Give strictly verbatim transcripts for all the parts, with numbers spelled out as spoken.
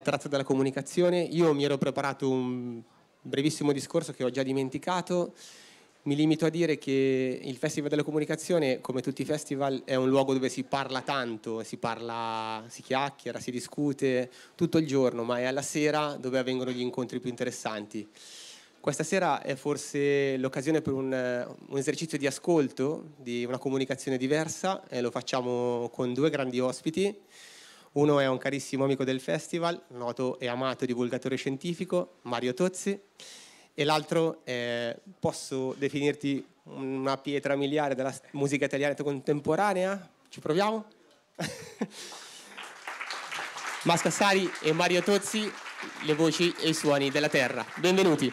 tratto dalla comunicazione. Io mi ero preparato un brevissimo discorso che ho già dimenticato. Mi limito a dire che il Festival della Comunicazione, come tutti i festival, è un luogo dove si parla tanto, si parla, si chiacchiera, si discute tutto il giorno, ma è alla sera dove avvengono gli incontri più interessanti. Questa sera è forse l'occasione per un, un esercizio di ascolto, di una comunicazione diversa, e lo facciamo con due grandi ospiti. Uno è un carissimo amico del festival, noto e amato divulgatore scientifico, Mario Tozzi, e l'altro è, posso definirti una pietra miliare della musica italiana contemporanea? Ci proviamo? Max Cassari e Mario Tozzi, le voci e i suoni della terra. Benvenuti.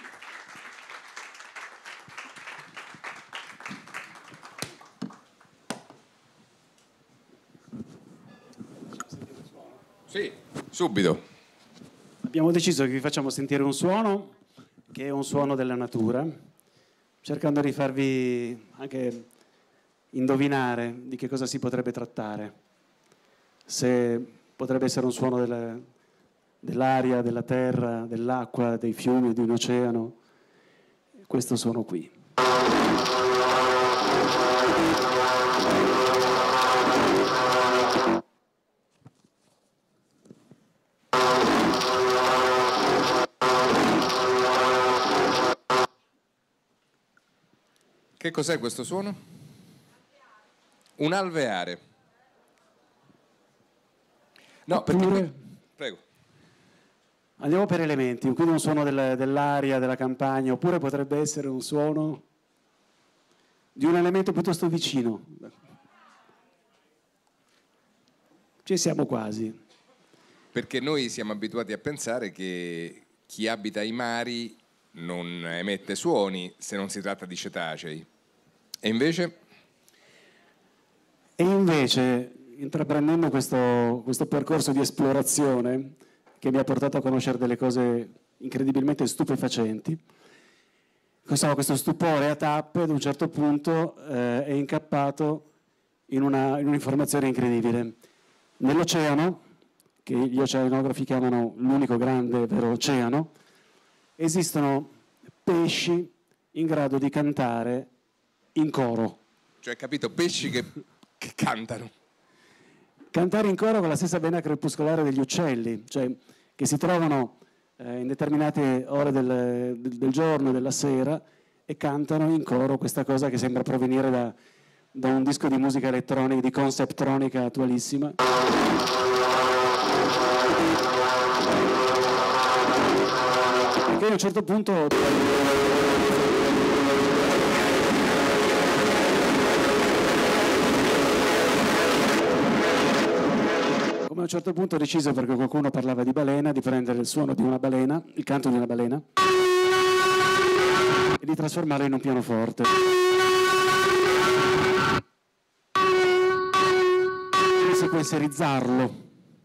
Sì, subito. Abbiamo deciso che vi facciamo sentire un suono che è un suono della natura, cercando di farvi anche indovinare di che cosa si potrebbe trattare. Se potrebbe essere un suono della, dell'aria, della terra, dell'acqua, dei fiumi, di un oceano. Questo suono qui. Che cos'è questo suono? Un alveare. No, perché qui... Prego. Andiamo per elementi, quindi un suono del, dell'aria, della campagna, oppure potrebbe essere un suono di un elemento piuttosto vicino. Ci siamo quasi. Perché noi siamo abituati a pensare che chi abita ai mari non emette suoni se non si tratta di cetacei. E invece? E invece, intraprendendo questo, questo percorso di esplorazione che mi ha portato a conoscere delle cose incredibilmente stupefacenti, questo, questo stupore a tappe ad un certo punto eh, è incappato in, una, in un'informazione incredibile. Nell'oceano, che gli oceanografi chiamano l'unico grande e vero oceano, esistono pesci in grado di cantare in coro. Cioè, capito, pesci che, che cantano. Cantare in coro con la stessa vena crepuscolare degli uccelli, cioè che si trovano eh, in determinate ore del, del, del giorno e della sera e cantano in coro questa cosa che sembra provenire da, da un disco di musica elettronica, di conceptronica attualissima. Che a un certo punto come a un certo punto ho deciso, perché qualcuno parlava di balena, di prendere il suono di una balena, il canto di una balena, e di trasformarlo in un pianoforte. E sequenzializzarlo.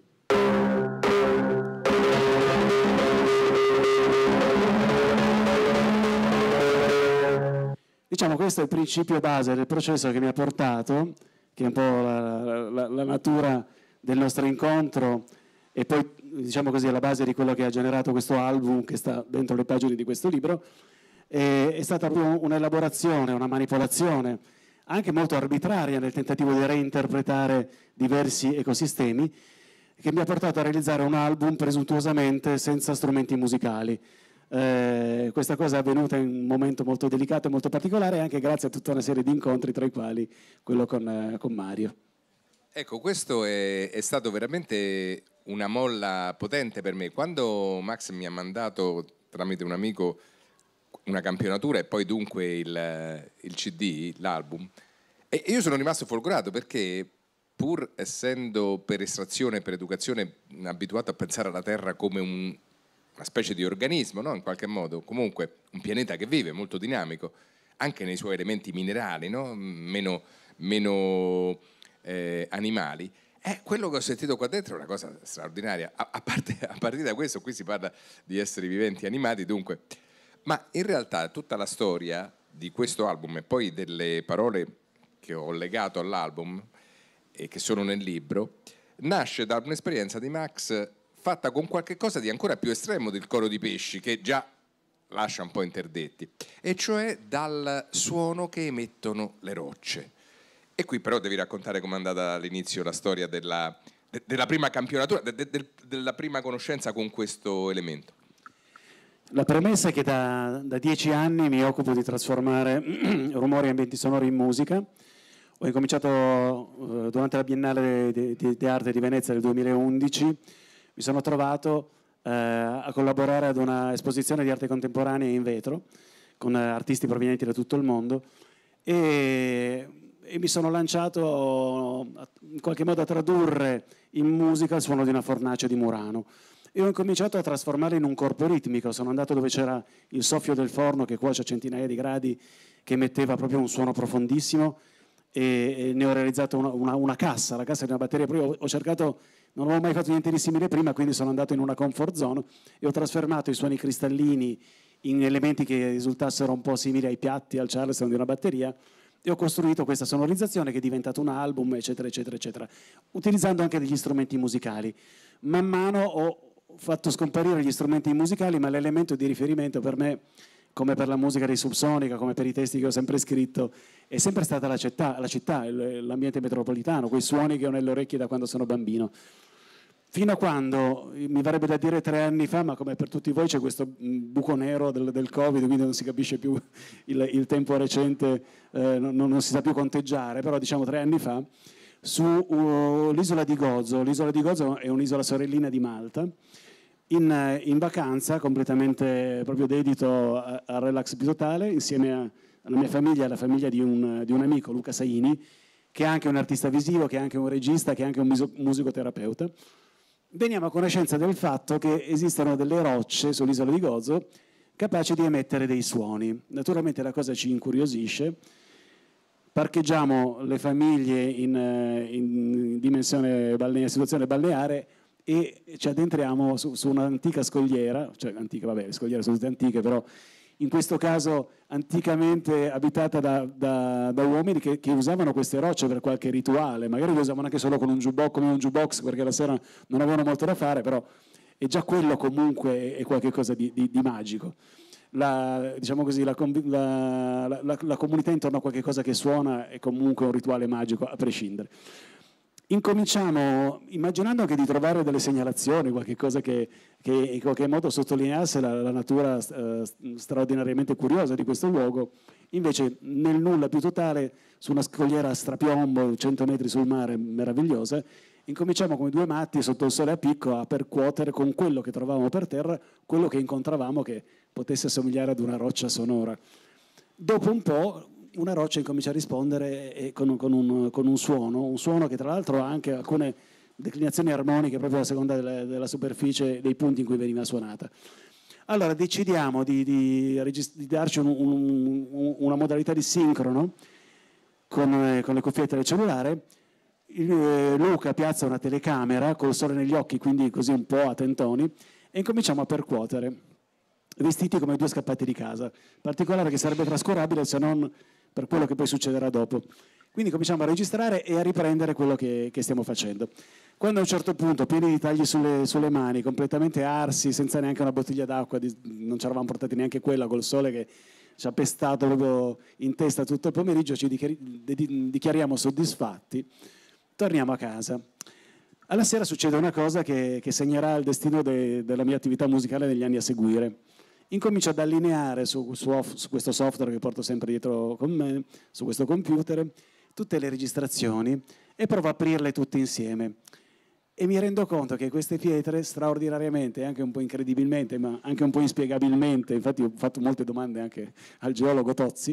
Diciamo, questo è il principio base del processo che mi ha portato, che è un po' la, la, la natura del nostro incontro, e poi, diciamo così, alla base di quello che ha generato questo album che sta dentro le pagine di questo libro. E, è stata proprio un'elaborazione, una manipolazione, anche molto arbitraria nel tentativo di reinterpretare diversi ecosistemi, che mi ha portato a realizzare un album presuntuosamente senza strumenti musicali. Eh, questa cosa è avvenuta in un momento molto delicato e molto particolare, anche grazie a tutta una serie di incontri, tra i quali quello con, eh, con Mario. Ecco, questo è, è stato veramente una molla potente per me. Quando Max mi ha mandato tramite un amico una campionatura e poi dunque il, il C D, l'album, e io sono rimasto folgorato, perché pur essendo per estrazione e per educazione abituato a pensare alla Terra come un una specie di organismo, no? In qualche modo, comunque un pianeta che vive, molto dinamico, anche nei suoi elementi minerali, no? meno, meno eh, animali. Eh, quello che ho sentito qua dentro è una cosa straordinaria. A, a, parte, a partire da questo, qui si parla di esseri viventi animati, dunque. Ma in realtà tutta la storia di questo album e poi delle parole che ho legato all'album e che sono nel libro nasce da un'esperienza di Max fatta con qualche cosa di ancora più estremo del coro di pesci, che già lascia un po' interdetti, e cioè dal suono che emettono le rocce. E qui però devi raccontare com'è andata all'inizio la storia della, de, della prima campionatura, de, de, della prima conoscenza con questo elemento. La premessa è che da, da dieci anni mi occupo di trasformare rumori e ambienti sonori in musica. Ho incominciato uh, durante la Biennale di, di, di Arte di Venezia del duemilaundici, mi sono trovato uh, a collaborare ad una esposizione di arte contemporanea in vetro con uh, artisti provenienti da tutto il mondo e, e mi sono lanciato in qualche modo a tradurre in musica il suono di una fornace di Murano. E ho incominciato a trasformarlo in un corpo ritmico. Sono andato dove c'era il soffio del forno che cuoce a centinaia di gradi, che emetteva proprio un suono profondissimo, e, e ne ho realizzato una, una, una cassa, la cassa di una batteria. Poi ho, ho cercato, non avevo mai fatto niente di simile prima, quindi sono andato in una comfort zone e ho trasformato i suoni cristallini in elementi che risultassero un po' simili ai piatti, al charleston di una batteria, e ho costruito questa sonorizzazione che è diventato un album, eccetera, eccetera, eccetera, utilizzando anche degli strumenti musicali. Man mano ho fatto scomparire gli strumenti musicali, ma l'elemento di riferimento per me, come per la musica di Subsonica, come per i testi che ho sempre scritto, è sempre stata la città, la città, l'ambiente metropolitano, quei suoni che ho nelle orecchie da quando sono bambino. Fino a quando, mi verrebbe da dire tre anni fa, ma come per tutti voi c'è questo buco nero del, del Covid, quindi non si capisce più il, il tempo recente, eh, non, non si sa più conteggiare, però diciamo tre anni fa, sull'isola uh, di Gozo. L'isola di Gozo è un'isola sorellina di Malta, in, in vacanza, completamente proprio dedito al relax più totale, insieme a, alla mia famiglia, alla famiglia di un, di un amico, Luca Saini, che è anche un artista visivo, che è anche un regista, che è anche un muso, musicoterapeuta. Veniamo a conoscenza del fatto che esistono delle rocce sull'isola di Gozo capaci di emettere dei suoni. Naturalmente la cosa ci incuriosisce. Parcheggiamo le famiglie in, in dimensione balneare, situazione balneare, e ci addentriamo su, su un'antica scogliera, cioè antica, vabbè, le scogliere sono tutte antiche, però in questo caso anticamente abitata da, da, da uomini che, che usavano queste rocce per qualche rituale, magari le usavano anche solo con un jukebox, come un jukebox, perché la sera non avevano molto da fare, però è già quello comunque è qualcosa di, di, di magico. La, diciamo così, la, la, la, la comunità intorno a qualche cosa che suona è comunque un rituale magico, a prescindere. Incominciamo immaginando anche di trovare delle segnalazioni, qualche cosa che, che in qualche modo sottolineasse la, la natura eh, straordinariamente curiosa di questo luogo. Invece nel nulla più totale, su una scogliera a strapiombo, cento metri sul mare, meravigliosa, incominciamo come due matti sotto il sole a picco a percuotere con quello che trovavamo per terra, quello che incontravamo che potesse assomigliare ad una roccia sonora. Dopo un po' una roccia incomincia a rispondere e con, con, un, con un suono, un suono che tra l'altro ha anche alcune declinazioni armoniche proprio a seconda della, della superficie dei punti in cui veniva suonata. Allora decidiamo di, di, di darci un, un, un, una modalità di sincrono con, con le cuffiette del cellulare. Il, eh, Luca piazza una telecamera col sole negli occhi, quindi così un po' a tentoni, e incominciamo a percuotere, vestiti come due scappati di casa, particolare che sarebbe trascurabile se non per quello che poi succederà dopo. Quindi cominciamo a registrare e a riprendere quello che, che stiamo facendo. Quando a un certo punto, pieni di tagli sulle, sulle mani, completamente arsi, senza neanche una bottiglia d'acqua, non ci eravamo portati neanche quella, col sole che ci ha pestato proprio in testa tutto il pomeriggio, ci dichiariamo soddisfatti, torniamo a casa. Alla sera succede una cosa che, che segnerà il destino de, della mia attività musicale negli anni a seguire. Incomincio ad allineare su, su, su questo software che porto sempre dietro con me, su questo computer, tutte le registrazioni e provo a aprirle tutte insieme. E mi rendo conto che queste pietre, straordinariamente, anche un po' incredibilmente, ma anche un po' inspiegabilmente, infatti ho fatto molte domande anche al geologo Tozzi,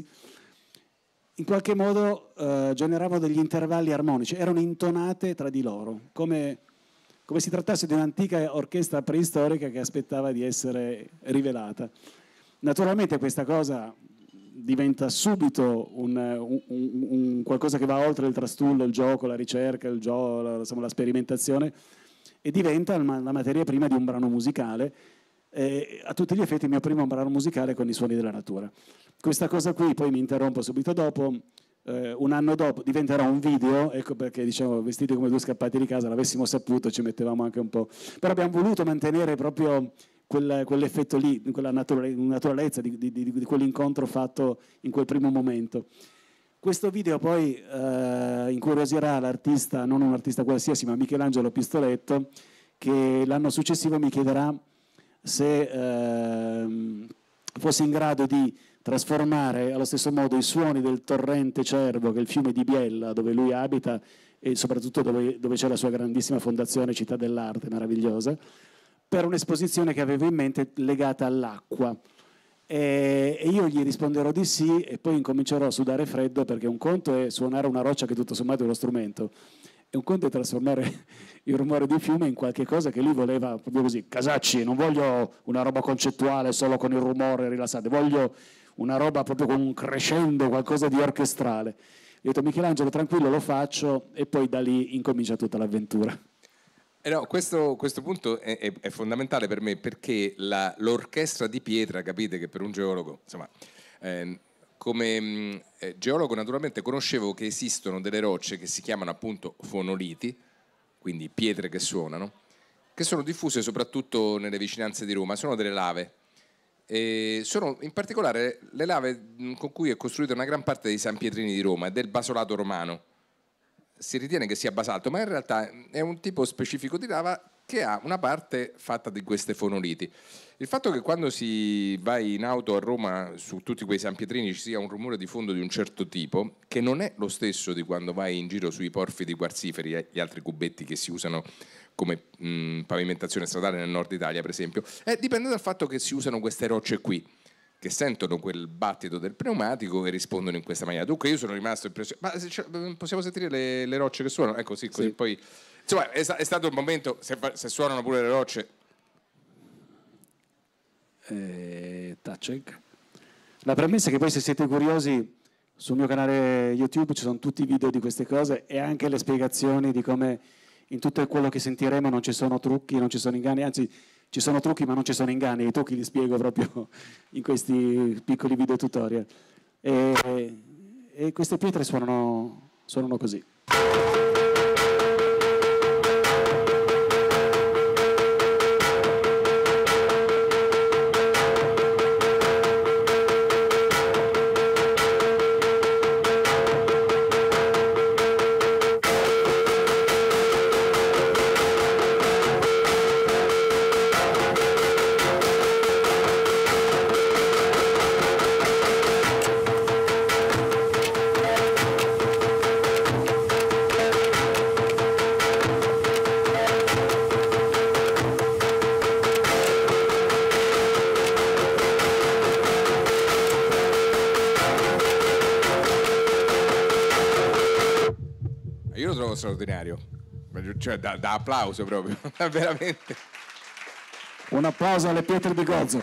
in qualche modo eh, generavano degli intervalli armonici, erano intonate tra di loro, come... come si trattasse di un'antica orchestra preistorica che aspettava di essere rivelata. Naturalmente questa cosa diventa subito un, un, un qualcosa che va oltre il trastullo, il gioco, la ricerca, il gioco, la, insomma, la sperimentazione, e diventa la materia prima di un brano musicale, eh, a tutti gli effetti il mio primo brano musicale con i suoni della natura. Questa cosa qui, poi mi interrompo subito dopo, eh, un anno dopo diventerà un video, ecco perché diciamo vestiti come due scappati di casa, l'avessimo saputo ci mettevamo anche un po', però abbiamo voluto mantenere proprio quel, quell'effetto lì, quella naturale, naturalezza di, di, di, di quell'incontro fatto in quel primo momento. Questo video poi eh, incuriosirà l'artista, non un artista qualsiasi, ma Michelangelo Pistoletto, che l'anno successivo mi chiederà se eh, fossi in grado di trasformare allo stesso modo i suoni del torrente Cervo, che è il fiume di Biella, dove lui abita, e soprattutto dove, dove c'è la sua grandissima fondazione Città dell'Arte, meravigliosa, per un'esposizione che avevo in mente legata all'acqua. E io gli risponderò di sì e poi incomincerò a sudare freddo, perché un conto è suonare una roccia che tutto sommato è uno strumento e un conto è trasformare il rumore di fiume in qualche cosa che lui voleva proprio così. Casacci, non voglio una roba concettuale solo con il rumore rilassante, voglio una roba proprio con un crescendo, qualcosa di orchestrale. Ho detto Michelangelo tranquillo, lo faccio, e poi da lì incomincia tutta l'avventura. Eh no, questo, questo punto è, è, è fondamentale per me, perché la, l'orchestra di pietra, capite che per un geologo, insomma, eh, come mh, eh, geologo naturalmente conoscevo che esistono delle rocce che si chiamano appunto fonoliti, quindi pietre che suonano, che sono diffuse soprattutto nelle vicinanze di Roma, sono delle lave. E sono in particolare le lave con cui è costruita una gran parte dei San Pietrini di Roma e del basolato romano. Si ritiene che sia basalto, ma in realtà è un tipo specifico di lava che ha una parte fatta di queste fonoliti. Il fatto che quando si va in auto a Roma su tutti quei San Pietrini ci sia un rumore di fondo di un certo tipo, che non è lo stesso di quando vai in giro sui porfidi quarziferi, gli altri cubetti che si usano come mh, pavimentazione stradale nel nord Italia per esempio, eh, dipende dal fatto che si usano queste rocce qui, che sentono quel battito del pneumatico e rispondono in questa maniera. Dunque io sono rimasto impressionato. Ma cioè, possiamo sentire le, le rocce che suonano? Ecco, sì, così sì. Poi insomma è, è stato il momento, se, se suonano pure le rocce. Eh, touch. La premessa è che poi, se siete curiosi, sul mio canale YouTube ci sono tutti i video di queste cose e anche le spiegazioni di come in tutto quello che sentiremo non ci sono trucchi, non ci sono inganni, anzi ci sono trucchi ma non ci sono inganni, i trucchi li spiego proprio in questi piccoli video tutorial. E, e queste pietre suonano, suonano così. Straordinario, cioè da, da applauso proprio, veramente. Un applauso alle pietre di Gozo.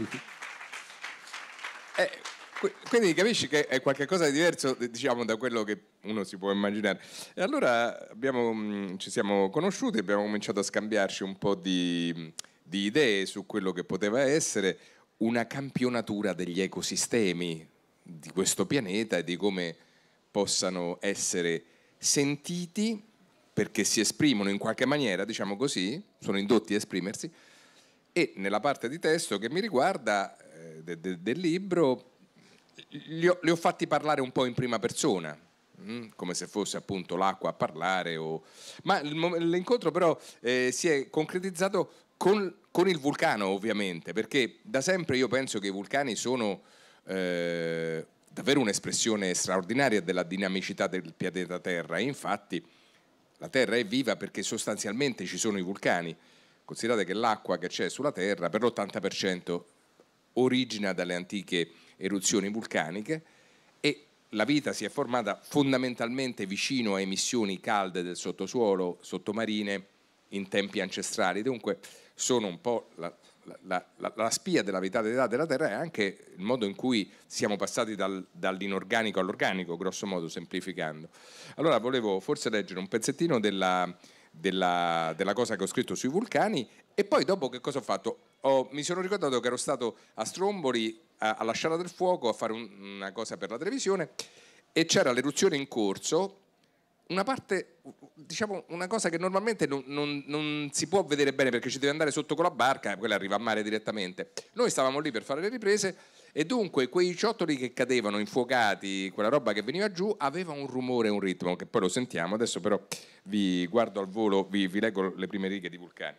Eh, quindi capisci che è qualcosa di diverso, diciamo, da quello che uno si può immaginare. E allora abbiamo, ci siamo conosciuti, abbiamo cominciato a scambiarci un po' di, di idee su quello che poteva essere una campionatura degli ecosistemi di questo pianeta e di come possano essere sentiti, perché si esprimono in qualche maniera, diciamo così, sono indotti a esprimersi. E nella parte di testo che mi riguarda eh, de, de, del libro li ho, li ho fatti parlare un po' in prima persona, mh, come se fosse appunto l'acqua a parlare o... ma il, l'incontro però eh, si è concretizzato con, con il vulcano, ovviamente, perché da sempre io penso che i vulcani sono eh, davvero un'espressione straordinaria della dinamicità del pianeta Terra. E infatti la Terra è viva perché sostanzialmente ci sono i vulcani. Considerate che l'acqua che c'è sulla Terra per l'ottanta per cento origina dalle antiche eruzioni vulcaniche e la vita si è formata fondamentalmente vicino a emissioni calde del sottosuolo, sottomarine, in tempi ancestrali. Dunque sono un po' la, la, la, la spia della vitalità della Terra e anche il modo in cui siamo passati dal, dall'inorganico all'organico, grosso modo, semplificando. Allora volevo forse leggere un pezzettino della, della, della cosa che ho scritto sui vulcani e poi dopo che cosa ho fatto? Ho, mi sono ricordato che ero stato a Stromboli a, alla Sciara del Fuoco a fare un, una cosa per la televisione e c'era l'eruzione in corso, una parte, diciamo, una cosa che normalmente non, non, non si può vedere bene perché ci deve andare sotto con la barca, quella arriva a mare direttamente. Noi stavamo lì per fare le riprese e dunque quei ciottoli che cadevano infuocati, quella roba che veniva giù, aveva un rumore e un ritmo che poi lo sentiamo. Adesso però vi guardo al volo, vi, vi leggo le prime righe di Vulcani.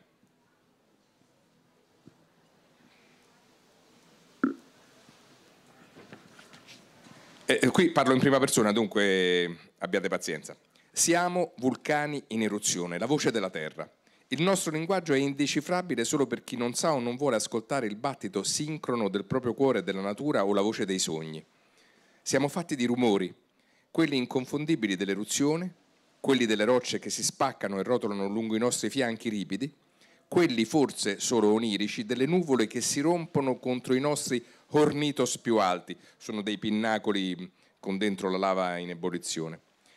Eh, qui parlo in prima persona, dunque abbiate pazienza. Siamo vulcani in eruzione, la voce della terra. Il nostro linguaggio è indecifrabile solo per chi non sa o non vuole ascoltare il battito sincrono del proprio cuore e della natura o la voce dei sogni. Siamo fatti di rumori, quelli inconfondibili dell'eruzione, quelli delle rocce che si spaccano e rotolano lungo i nostri fianchi ripidi, quelli forse solo onirici delle nuvole che si rompono contro i nostri ornitos più alti, sono dei pinnacoli con dentro la lava in ebollizione.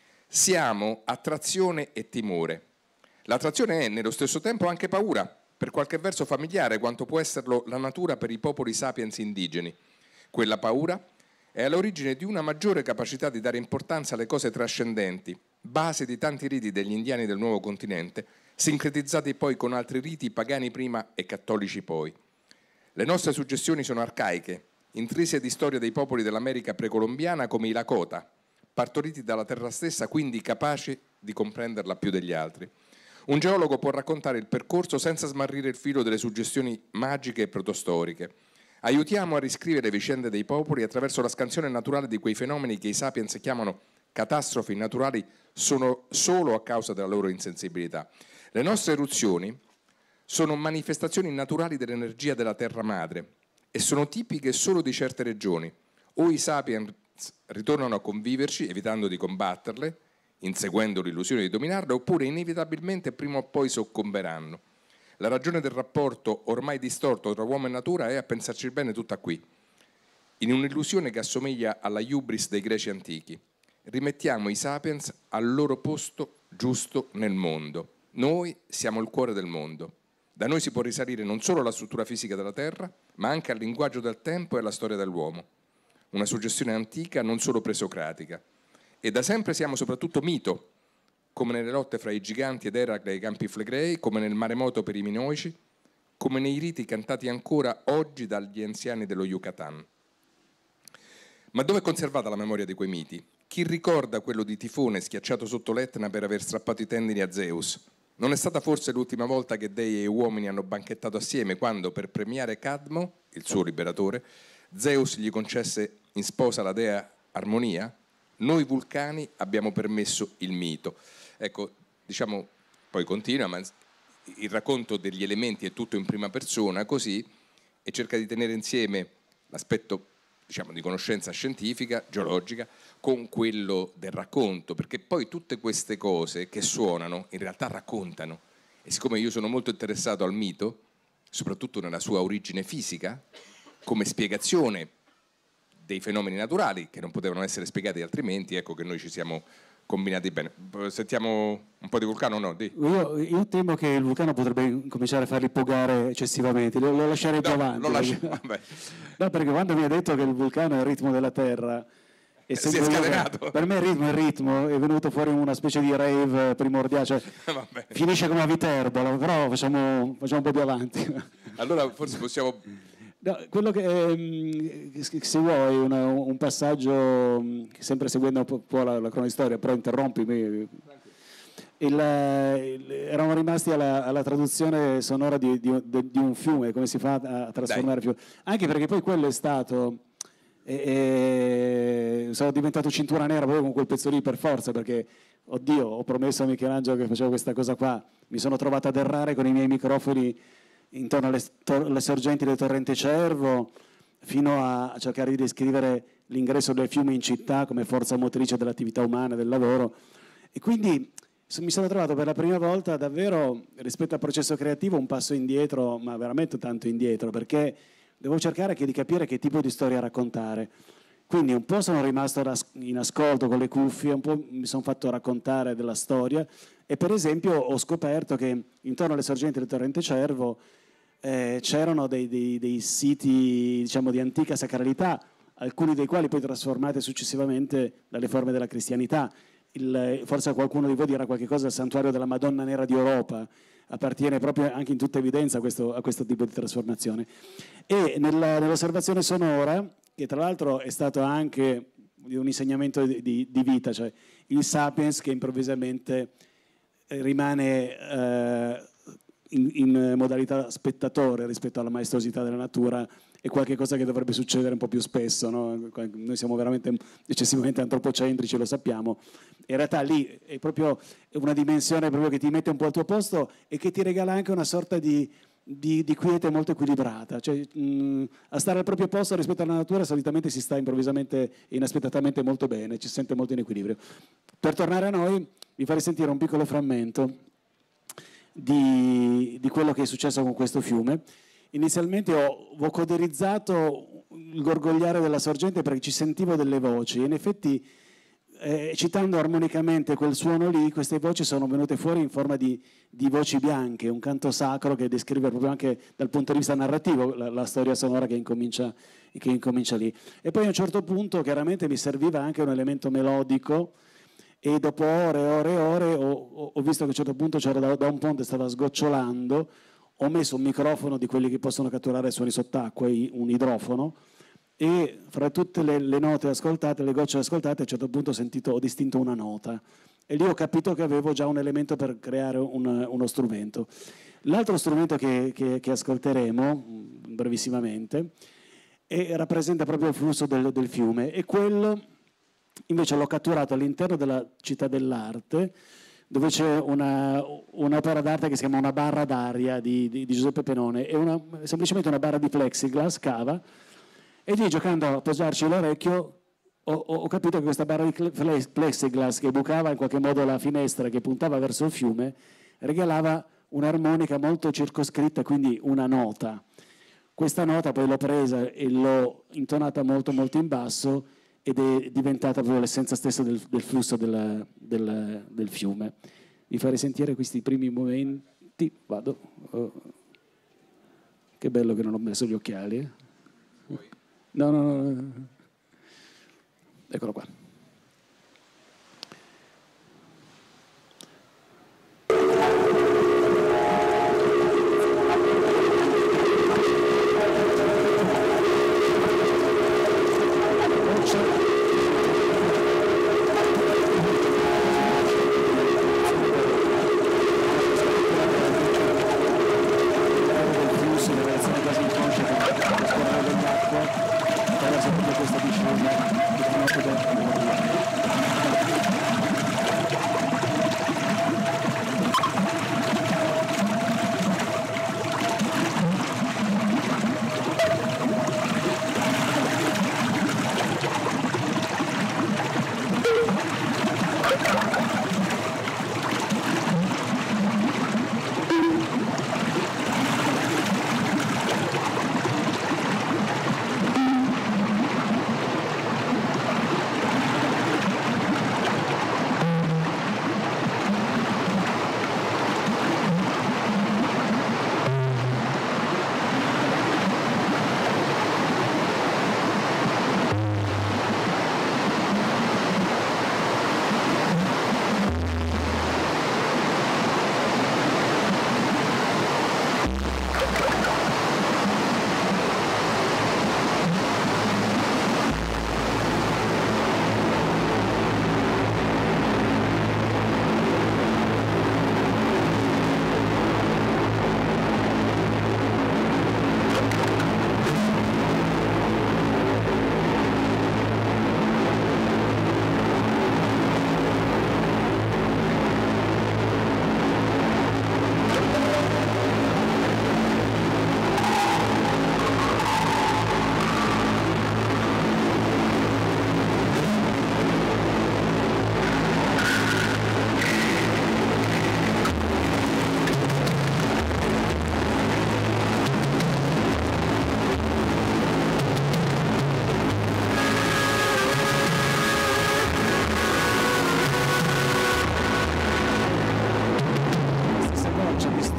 Siamo attrazione e timore. L'attrazione è nello stesso tempo anche paura, per qualche verso familiare quanto può esserlo la natura per i popoli sapiens indigeni. Quella paura è all'origine di una maggiore capacità di dare importanza alle cose trascendenti, base di tanti riti degli indiani del nuovo continente, sincretizzati poi con altri riti pagani prima e cattolici poi. Le nostre suggestioni sono arcaiche, intrise di storia dei popoli dell'America precolombiana come i Lakota, partoriti dalla terra stessa, quindi capaci di comprenderla più degli altri. Un geologo può raccontare il percorso senza smarrire il filo delle suggestioni magiche e protostoriche. Aiutiamo a riscrivere le vicende dei popoli attraverso la scansione naturale di quei fenomeni che i sapiens chiamano catastrofi naturali sono solo a causa della loro insensibilità. Le nostre eruzioni sono manifestazioni naturali dell'energia della terra madre e sono tipiche solo di certe regioni. O i sapiens ritornano a conviverci evitando di combatterle, inseguendo l'illusione di dominarle, oppure inevitabilmente prima o poi soccomberanno. La ragione del rapporto ormai distorto tra uomo e natura è, a pensarci bene, tutta qui, in un'illusione che assomiglia alla hubris dei greci antichi. Rimettiamo i sapiens al loro posto giusto nel mondo. Noi siamo il cuore del mondo. Da noi si può risalire non solo alla struttura fisica della terra, ma anche al linguaggio del tempo e alla storia dell'uomo. Una suggestione antica, non solo presocratica. E da sempre siamo soprattutto mito, come nelle lotte fra i giganti ed Eracle ai campi Flegrei, come nel maremoto per i Minoici, come nei riti cantati ancora oggi dagli anziani dello Yucatan. Ma dove è conservata la memoria di quei miti? Chi ricorda quello di Tifone schiacciato sotto l'Etna per aver strappato i tendini a Zeus? Non è stata forse l'ultima volta che dei e uomini hanno banchettato assieme quando, per premiare Cadmo, il suo liberatore, Zeus gli concesse in sposa la dea Armonia? Noi vulcani abbiamo permesso il mito. Ecco, diciamo, poi continua, ma il racconto degli elementi è tutto in prima persona, così, e cerca di tenere insieme l'aspetto, diciamo, di conoscenza scientifica, geologica, con quello del racconto, perché poi tutte queste cose che suonano in realtà raccontano. E siccome io sono molto interessato al mito, soprattutto nella sua origine fisica, come spiegazione dei fenomeni naturali che non potevano essere spiegati altrimenti, ecco che noi ci siamo combinati bene. Sentiamo un po' di Vulcano o no? Di. Io, io temo che il Vulcano potrebbe cominciare a farli pogare eccessivamente, lo, lo lascerei più no, avanti. Lo lascio, vabbè. No, perché quando mi ha detto che il Vulcano è il ritmo della Terra, e si è scatenato. Io, per me il ritmo è il ritmo, è venuto fuori una specie di rave primordiale, cioè finisce come a Viterbo, però facciamo, facciamo un po' più avanti. Allora forse possiamo... No, quello che, ehm, se vuoi, una, un passaggio, sempre seguendo un po', po la, la cronistoria, però interrompimi. Il, il, erano rimasti alla, alla traduzione sonora di, di, di un fiume, come si fa a trasformare Dai. fiume. Anche perché poi quello è stato, e, e, sono diventato cintura nera proprio con quel pezzo lì per forza, perché, oddio, ho promesso a Michelangelo che facevo questa cosa qua, mi sono trovato ad errare con i miei microfoni intorno alle, alle sorgenti del torrente Cervo, fino a cercare di descrivere l'ingresso del fiume in città come forza motrice dell'attività umana, del lavoro. E quindi mi sono trovato per la prima volta davvero, rispetto al processo creativo, un passo indietro, ma veramente tanto indietro, perché devo cercare di capire che tipo di storia raccontare. Quindi un po' sono rimasto in ascolto con le cuffie, un po' mi sono fatto raccontare della storia, e per esempio ho scoperto che intorno alle sorgenti del torrente Cervo eh, c'erano dei, dei, dei siti, diciamo, di antica sacralità, alcuni dei quali poi trasformati successivamente dalle forme della cristianità. Il, forse qualcuno di voi dirà qualche cosa del santuario della Madonna Nera di Europa, appartiene proprio anche in tutta evidenza a questo, a questo tipo di trasformazione. E nella, nell'osservazione sonora, che tra l'altro è stato anche un insegnamento di, di, di vita, cioè il sapiens che improvvisamente rimane eh, in, in modalità spettatore rispetto alla maestosità della natura, è qualcosa che dovrebbe succedere un po' più spesso, no? Noi siamo veramente eccessivamente antropocentrici, lo sappiamo. In realtà lì è proprio una dimensione proprio che ti mette un po' al tuo posto e che ti regala anche una sorta di, di, di quiete molto equilibrata. Cioè, mh, a stare al proprio posto rispetto alla natura solitamente si sta improvvisamente e inaspettatamente molto bene, ci si sente molto in equilibrio. Per tornare a noi, vi farei sentire un piccolo frammento di, di quello che è successo con questo fiume. Inizialmente ho vocoderizzato il gorgogliare della sorgente perché ci sentivo delle voci, e in effetti eh, citando armonicamente quel suono lì, queste voci sono venute fuori in forma di, di voci bianche, un canto sacro che descrive proprio anche dal punto di vista narrativo la, la storia sonora che incomincia, che incomincia lì. E poi a un certo punto chiaramente mi serviva anche un elemento melodico, e dopo ore e ore e ore ho, ho visto che a un certo punto c'era da, da un ponte, stava sgocciolando. Ho messo un microfono di quelli che possono catturare suoni sott'acqua, un idrofono, e fra tutte le, le note ascoltate, le gocce ascoltate, a un certo punto ho, sentito, ho distinto una nota. E lì ho capito che avevo già un elemento per creare un, uno strumento. L'altro strumento che, che, che ascolteremo, brevissimamente, è, rappresenta proprio il flusso del, del fiume. E quello, invece, l'ho catturato all'interno della Città dell'Arte, dove c'è una, un'opera d'arte che si chiama Una barra d'aria di, di, di Giuseppe Penone, è una, semplicemente una barra di plexiglass cava, e lì giocando a posarci l'orecchio ho, ho capito che questa barra di plexiglass che bucava in qualche modo la finestra che puntava verso il fiume regalava un'armonica molto circoscritta, quindi una nota. Questa nota poi l'ho presa e l'ho intonata molto molto in basso, ed è diventata proprio l'essenza stessa del, del flusso del, del, del fiume. Vi farei sentire questi primi momenti. Vado. Oh. Che bello che non ho messo gli occhiali. Eh? No, no, no. Eccolo qua.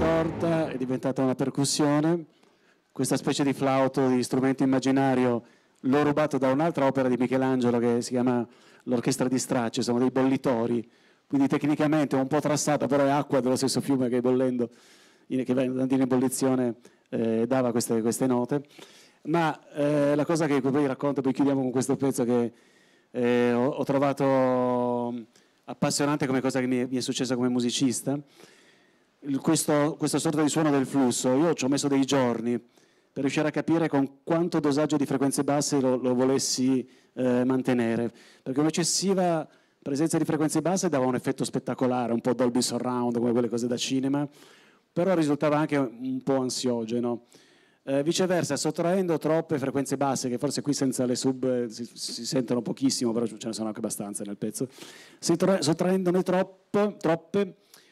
È diventata una percussione, questa specie di flauto di strumento immaginario l'ho rubato da un'altra opera di Michelangelo che si chiama L'Orchestra di Stracci, sono dei bollitori, quindi tecnicamente è un po' trassata, però è acqua dello stesso fiume che bollendo, che va andando in ebollizione, eh, dava queste, queste note. Ma eh, la cosa che poi racconto, poi chiudiamo con questo pezzo che eh, ho, ho trovato appassionante come cosa che mi è, mi è successa come musicista, il, questo, questa sorta di suono del flusso. Io ci ho messo dei giorni per riuscire a capire con quanto dosaggio di frequenze basse lo, lo volessi eh, mantenere, perché un'eccessiva presenza di frequenze basse dava un effetto spettacolare, un po' Dolby Surround, come quelle cose da cinema, però risultava anche un po' ansiogeno. Eh, viceversa, sottraendo troppe frequenze basse, che forse qui senza le sub eh, si, si sentono pochissimo, però ce ne sono anche abbastanza nel pezzo, sottraendone troppo, troppe,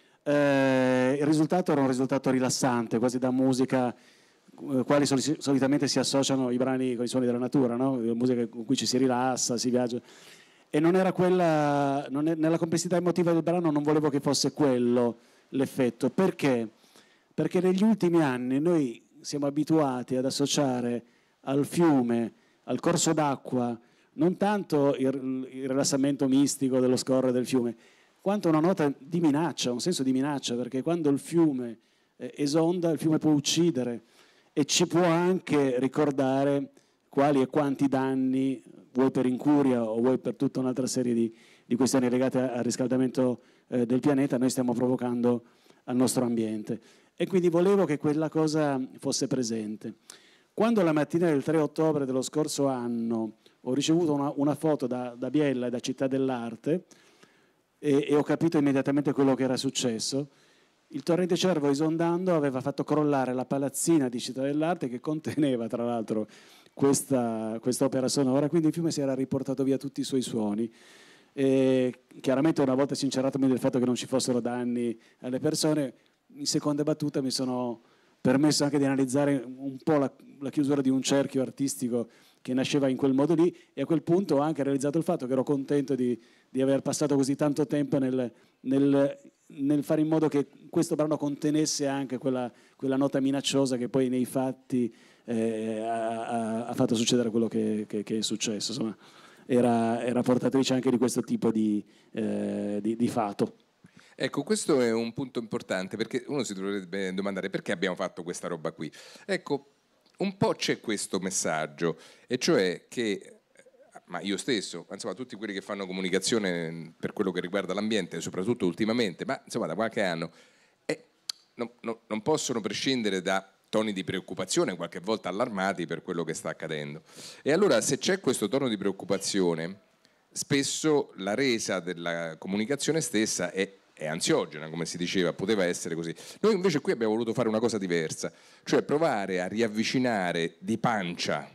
eh, il risultato era un risultato rilassante, quasi da musica, eh, quali soli, solitamente si associano i brani con i suoni della natura, no? Musica con cui ci si rilassa, si viaggia. E non era quella, non è, nella complessità emotiva del brano non volevo che fosse quello l'effetto. Perché? Perché negli ultimi anni noi siamo abituati ad associare al fiume, al corso d'acqua, non tanto il, il rilassamento mistico dello scorrere del fiume, quanto una nota di minaccia, un senso di minaccia, perché quando il fiume eh, esonda, il fiume può uccidere e ci può anche ricordare quali e quanti danni, vuoi per incuria o vuoi per tutta un'altra serie di, di questioni legate al riscaldamento eh, del pianeta, noi stiamo provocando al nostro ambiente. E quindi volevo che quella cosa fosse presente. Quando la mattina del tre ottobre dello scorso anno ho ricevuto una, una foto da, da Biella e da Città dell'Arte e, e ho capito immediatamente quello che era successo, il torrente Cervo esondando aveva fatto crollare la palazzina di Città dell'Arte che conteneva tra l'altro questa opera sonora, quindi il fiume si era riportato via tutti i suoi suoni. E chiaramente una volta sinceratomi del fatto che non ci fossero danni alle persone, in seconda battuta mi sono permesso anche di analizzare un po' la, la chiusura di un cerchio artistico che nasceva in quel modo lì, e a quel punto ho anche realizzato il fatto che ero contento di, di aver passato così tanto tempo nel, nel, nel fare in modo che questo brano contenesse anche quella, quella nota minacciosa che poi nei fatti eh, ha, ha fatto succedere quello che, che, che è successo. Insomma, era, era portatrice anche di questo tipo di, eh, di, di fato. Ecco, questo è un punto importante, perché uno si dovrebbe domandare perché abbiamo fatto questa roba qui. Ecco, un po' c'è questo messaggio, e cioè che, ma io stesso, insomma tutti quelli che fanno comunicazione per quello che riguarda l'ambiente, soprattutto ultimamente, ma insomma da qualche anno, eh, non, non, non possono prescindere da toni di preoccupazione, qualche volta allarmati per quello che sta accadendo. E allora se c'è questo tono di preoccupazione, spesso la resa della comunicazione stessa è è ansiogena, come si diceva, poteva essere così. Noi invece qui abbiamo voluto fare una cosa diversa, cioè provare a riavvicinare di pancia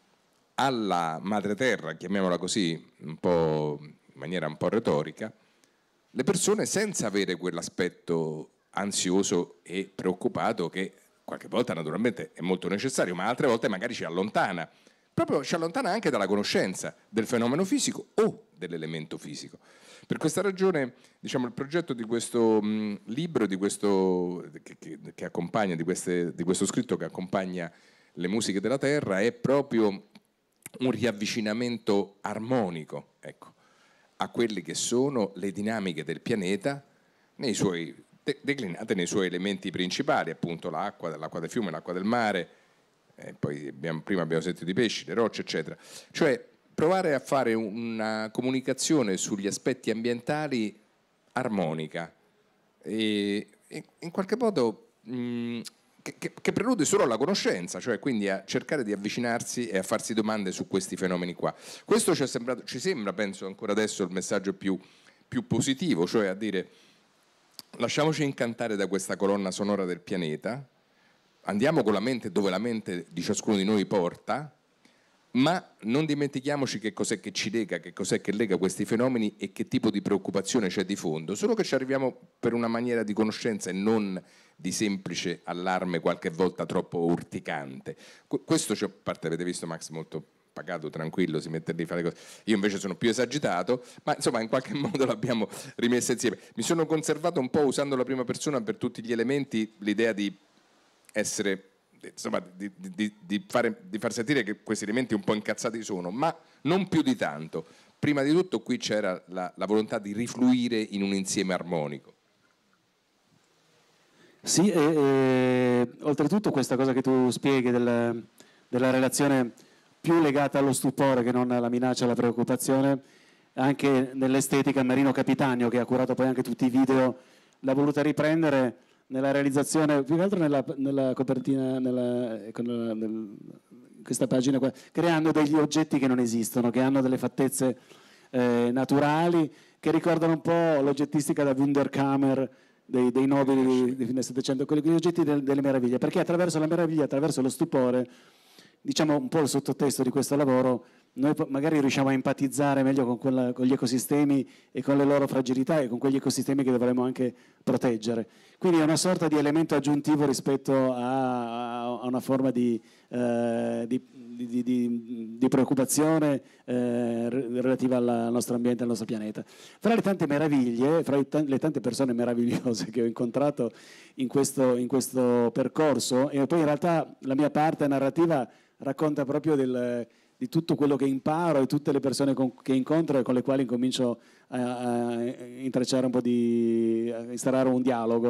alla madre terra, chiamiamola così, un po' in maniera un po' retorica, le persone senza avere quell'aspetto ansioso e preoccupato che qualche volta naturalmente è molto necessario, ma altre volte magari ci allontana. Proprio ci allontana anche dalla conoscenza del fenomeno fisico o dell'elemento fisico. Per questa ragione, diciamo, il progetto di questo mh, libro, di questo, che, che, che accompagna, di, queste, di questo scritto che accompagna le musiche della Terra, è proprio un riavvicinamento armonico, ecco, a quelle che sono le dinamiche del pianeta nei suoi, de, declinate nei suoi elementi principali, appunto l'acqua, l'acqua del fiume, l'acqua del mare, eh, poi abbiamo, prima abbiamo sentito i pesci, le rocce, eccetera. Cioè provare a fare una comunicazione sugli aspetti ambientali armonica e, e in qualche modo mh, che, che, che prelude solo alla conoscenza, cioè quindi a cercare di avvicinarsi e a farsi domande su questi fenomeni qua. Questo ci è sembrato, ci sembra, penso ancora adesso, il messaggio più, più positivo, cioè a dire lasciamoci incantare da questa colonna sonora del pianeta, andiamo con la mente dove la mente di ciascuno di noi porta, ma non dimentichiamoci che cos'è che ci lega, che cos'è che lega questi fenomeni e che tipo di preoccupazione c'è di fondo, solo che ci arriviamo per una maniera di conoscenza e non di semplice allarme qualche volta troppo urticante. Questo, a parte avete visto Max molto pagato, tranquillo, si mette lì a fare cose. Io invece sono più esagitato, ma insomma in qualche modo l'abbiamo rimessa insieme. Mi sono conservato un po', usando la prima persona per tutti gli elementi, l'idea di essere insomma, di, di, di, fare, di far sentire che questi elementi un po' incazzati sono, ma non più di tanto. Prima di tutto qui c'era la, la volontà di rifluire in un insieme armonico. Sì, e, e oltretutto questa cosa che tu spieghi del, della relazione più legata allo stupore che non alla minaccia, alla preoccupazione, anche nell'estetica Marino Capitanio, che ha curato poi anche tutti i video, l'ha voluta riprendere nella realizzazione, più che altro nella, nella copertina, nella, con la, nel, questa pagina qua, creando degli oggetti che non esistono, che hanno delle fattezze eh, naturali, che ricordano un po' l'oggettistica da Wunderkammer dei, dei nobili di fine Settecento, quegli oggetti del, delle meraviglie, perché attraverso la meraviglia, attraverso lo stupore, diciamo un po' il sottotesto di questo lavoro, noi magari riusciamo a empatizzare meglio con, quella, con gli ecosistemi e con le loro fragilità e con quegli ecosistemi che dovremmo anche proteggere. Quindi è una sorta di elemento aggiuntivo rispetto a, a una forma di, eh, di, di, di, di preoccupazione eh, relativa al nostro ambiente, al nostro pianeta. Fra le tante meraviglie, fra le tante persone meravigliose che ho incontrato in questo, in questo percorso, e poi in realtà la mia parte narrativa racconta proprio del, di tutto quello che imparo e tutte le persone con, che incontro e con le quali comincio a, a intrecciare un po' di, a instaurare un dialogo.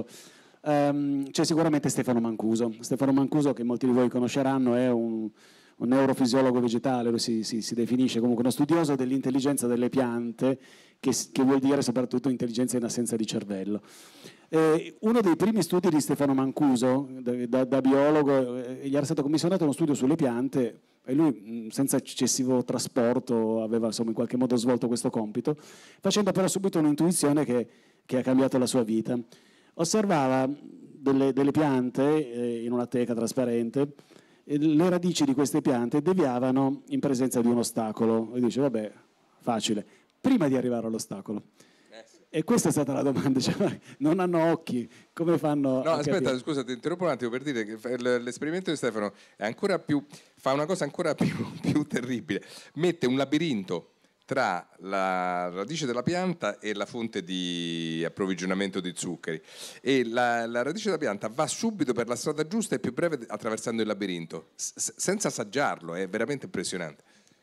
Um, c'è sicuramente Stefano Mancuso. Stefano Mancuso, che molti di voi conosceranno, è un, un neurofisiologo vegetale, lui si, si, si definisce comunque uno studioso dell'intelligenza delle piante, che, che vuol dire soprattutto intelligenza in assenza di cervello. Eh, uno dei primi studi di Stefano Mancuso, da, da, da biologo, eh, gli era stato commissionato uno studio sulle piante e lui, mh, senza eccessivo trasporto, aveva insomma in qualche modo svolto questo compito, facendo però subito un'intuizione che, che ha cambiato la sua vita. Osservava delle, delle piante eh, in una teca trasparente, e le radici di queste piante deviavano in presenza di un ostacolo. E dice, vabbè, facile, prima di arrivare all'ostacolo. E questa è stata la domanda, cioè, non hanno occhi, come fanno no, a aspetta, capire? scusa, ti interrompo un attimo per dire che l'esperimento di Stefano è ancora più, fa una cosa ancora più, più terribile, mette un labirinto tra la radice della pianta e la fonte di approvvigionamento di zuccheri, e la, la radice della pianta va subito per la strada giusta e più breve attraversando il labirinto, S- senza assaggiarlo, è veramente impressionante.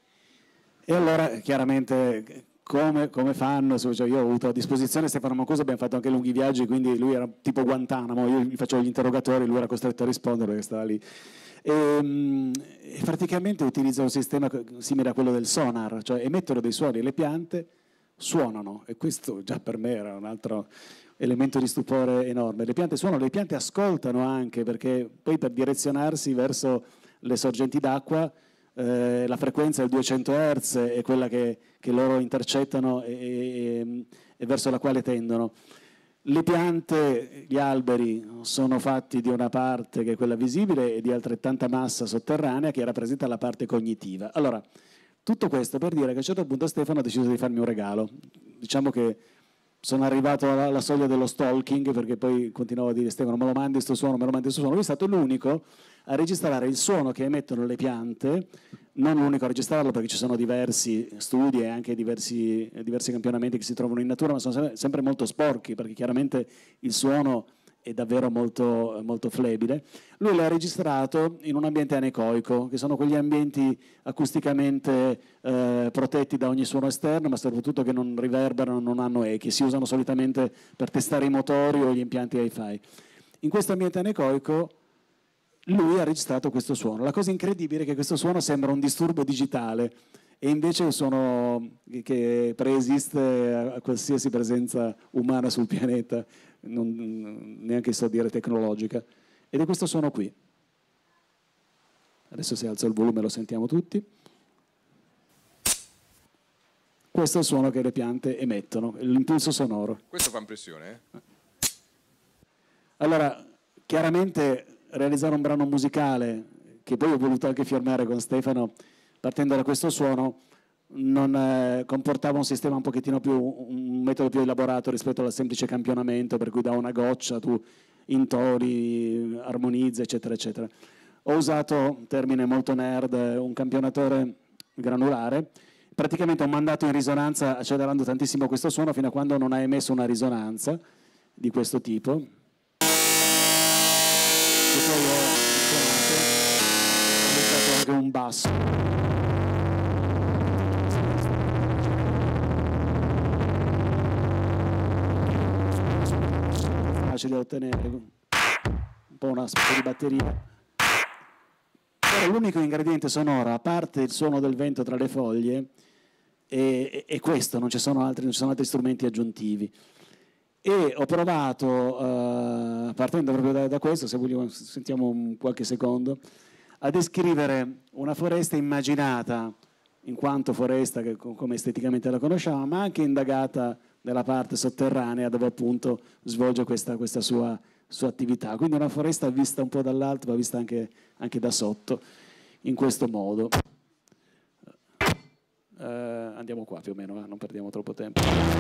E allora chiaramente come, come fanno? Cioè, io ho avuto a disposizione Stefano Mancuso, abbiamo fatto anche lunghi viaggi, quindi lui era tipo Guantanamo, io gli facevo gli interrogatori, lui era costretto a rispondere perché stava lì. E, e praticamente utilizza un sistema simile a quello del sonar, cioè emettono dei suoni, le piante suonano, e questo già per me era un altro elemento di stupore enorme. Le piante suonano, le piante ascoltano anche, perché poi per direzionarsi verso le sorgenti d'acqua eh, la frequenza del duecento hertz è quella che, che loro intercettano e, e, e verso la quale tendono. Le piante, gli alberi, sono fatti di una parte che è quella visibile e di altrettanta massa sotterranea che rappresenta la parte cognitiva. Allora, tutto questo per dire che a un certo punto Stefano ha deciso di farmi un regalo. Diciamo che sono arrivato alla, alla soglia dello stalking, perché poi continuavo a dire Stefano me lo mandi sto suono, me lo mandi sto suono. Lui è stato l'unico a registrare il suono che emettono le piante, non l'unico a registrarlo perché ci sono diversi studi e anche diversi, diversi campionamenti che si trovano in natura, ma sono sempre molto sporchi perché chiaramente il suono è davvero molto, molto flebile. Lui l'ha registrato in un ambiente anecoico, che sono quegli ambienti acusticamente eh, protetti da ogni suono esterno, ma soprattutto che non riverberano, non hanno echi, si usano solitamente per testare i motori o gli impianti hi-fi. In questo ambiente anecoico lui ha registrato questo suono. La cosa incredibile è che questo suono sembra un disturbo digitale, e invece è un suono che preesiste a qualsiasi presenza umana sul pianeta, non, neanche so dire tecnologica, ed è questo suono qui. Adesso se alzo il volume lo sentiamo tutti. Questo è il suono che le piante emettono, l'impulso sonoro. Questo fa impressione, eh? Allora, chiaramente realizzare un brano musicale, che poi ho voluto anche firmare con Stefano, partendo da questo suono, non eh, comportava un sistema un pochettino più, un metodo più elaborato rispetto al semplice campionamento, per cui da una goccia tu intori, armonizzi, eccetera, eccetera. Ho usato, un termine molto nerd, un campionatore granulare. Praticamente ho mandato in risonanza, accelerando tantissimo questo suono, fino a quando non ha emesso una risonanza di questo tipo. E poi ho suonato. anche un basso. Facile da ottenere, un po' una specie di batteria. Però l'unico ingrediente sonoro, a parte il suono del vento tra le foglie, è, è questo, non ci sono altri, non ci sono altri strumenti aggiuntivi. E ho provato, uh, partendo proprio da, da questo, se vogliamo sentiamo un, qualche secondo, a descrivere una foresta immaginata in quanto foresta, che, come esteticamente la conosciamo, ma anche indagata nella parte sotterranea dove appunto svolge questa, questa sua, sua attività. Quindi una foresta vista un po' dall'alto, ma vista anche, anche da sotto, in questo modo. Uh, andiamo qua più o meno, eh? Non perdiamo troppo tempo.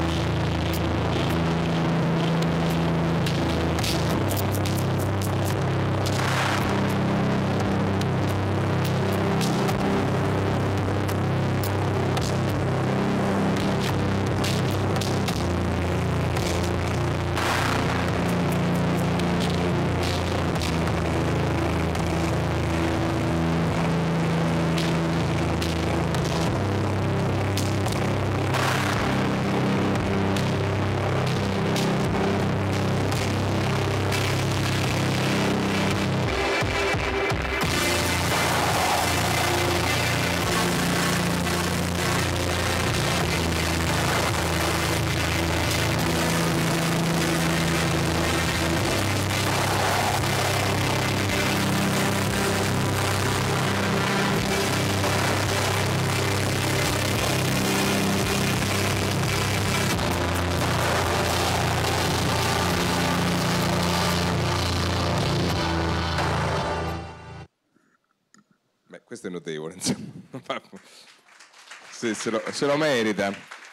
Questo è notevole, insomma. Se, se, lo, se lo merita.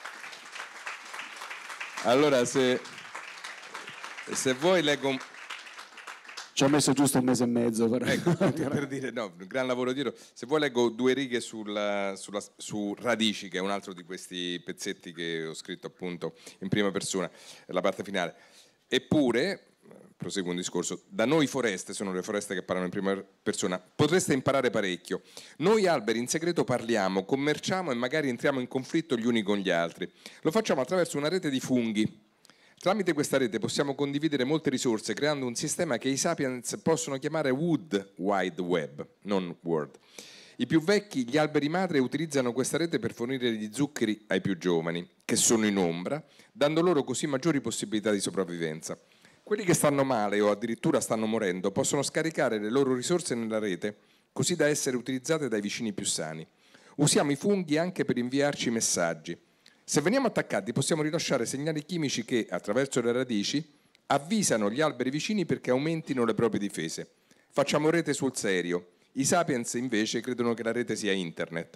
Allora, se, se vuoi leggo... Ci ho messo giusto un mese e mezzo. Per, ecco, per dire, no, un gran lavoro dietro. Se vuoi leggo due righe sulla, sulla, su Radici, che è un altro di questi pezzetti che ho scritto appunto in prima persona, la parte finale. Eppure... proseguo un discorso, da noi foreste, sono le foreste che parlano in prima persona, potreste imparare parecchio. Noi alberi in segreto parliamo, commerciamo e magari entriamo in conflitto gli uni con gli altri. Lo facciamo attraverso una rete di funghi. Tramite questa rete possiamo condividere molte risorse creando un sistema che i sapiens possono chiamare Wood Wide Web, non World. I più vecchi, gli alberi madre, utilizzano questa rete per fornire gli zuccheri ai più giovani, che sono in ombra, dando loro così maggiori possibilità di sopravvivenza. Quelli che stanno male o addirittura stanno morendo possono scaricare le loro risorse nella rete così da essere utilizzate dai vicini più sani. Usiamo i funghi anche per inviarci messaggi. Se veniamo attaccati possiamo rilasciare segnali chimici che, attraverso le radici, avvisano gli alberi vicini perché aumentino le proprie difese. Facciamo rete sul serio. I sapiens invece credono che la rete sia internet.